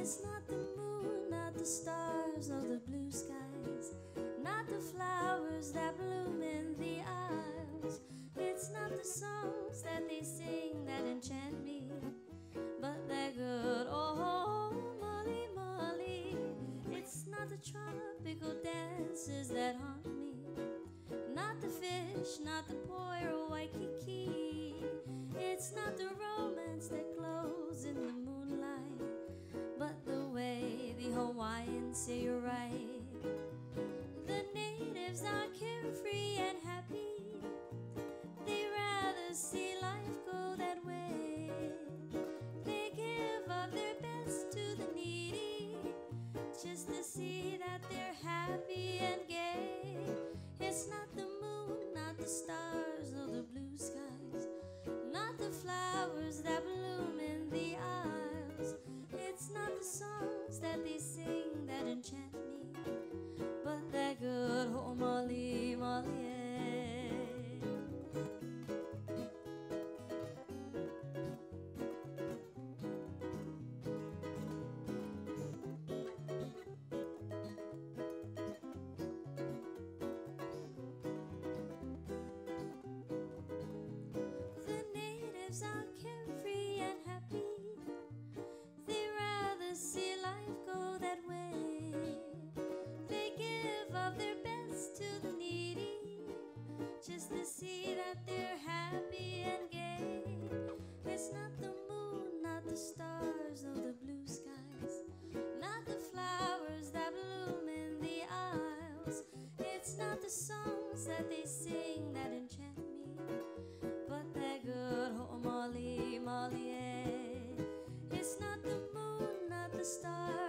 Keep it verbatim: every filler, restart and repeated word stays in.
It's not the moon, not the stars, nor the blue skies, not the flowers that bloom in the aisles. It's not the songs that they sing that enchant me, but that good old Molly Molly. It's not the tropical dances that haunt me, not the fish, not the poor Waikiki. It's not the romance that glows in the moonlight, but the way the Hawaiians say you're right. The natives are carefree and happy. They rather see life go that way. They give of their best to the needy, just to see that they're happy and gay. It's not the moon, not the stars, nor the blue skies, not the flowers that bloom in the aisles. It's not the songs that they sing that enchant me, but that good Hoʻomalimali. The natives are carefree and happy. They rather see life go that way. They give of their best to the needy, just to see that they're happy and gay. It's not the moon, not the stars, nor the blue skies, not the flowers that bloom in the aisles. It's not the songs that they sing that enchant me, but that good Hoʻomalimali. It's not the moon, not the stars,